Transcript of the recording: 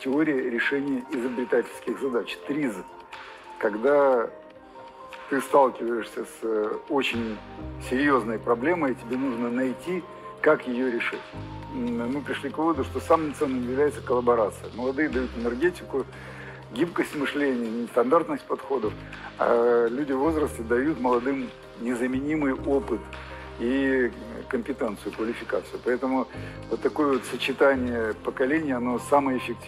теория решения изобретательских задач, ТРИЗ. Когда ты сталкиваешься с очень серьезной проблемой, тебе нужно найти, как ее решить. Мы пришли к выводу, что самым ценным является коллаборация. Молодые дают энергетику, гибкость мышления, нестандартность подходов, а люди в возрасте дают молодым незаменимый опыт и компетенцию, квалификацию. Поэтому вот такое вот сочетание поколений, оно самое эффективное.